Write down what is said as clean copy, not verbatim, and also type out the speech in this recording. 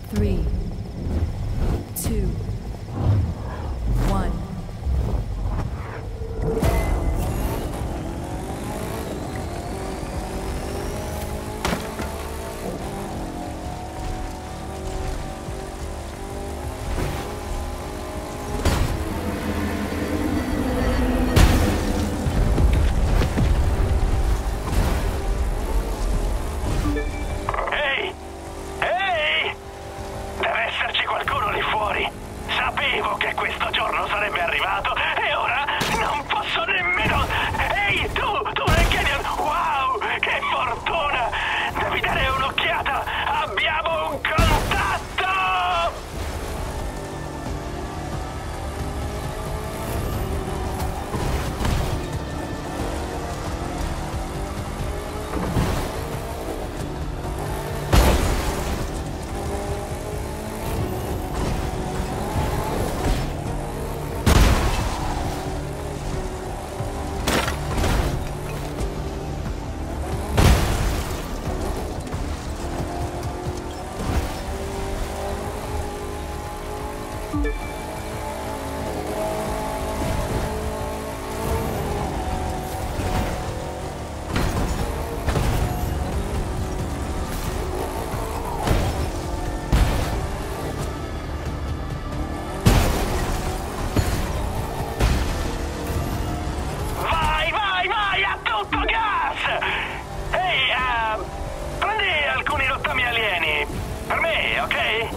3, 2, 1. Ehi! Ehi! Deve esserci qualcuno lì fuori. Sapevo che questo giorno sarebbe arrivato e ora non posso nemmeno... Ehi, tu nel canyon! Wow, che fortuna! Devi dare un'occhiata! Abbiamo un contatto! Vai a tutto gas! Ehi, prendi alcuni rottami alieni. Per me, ok?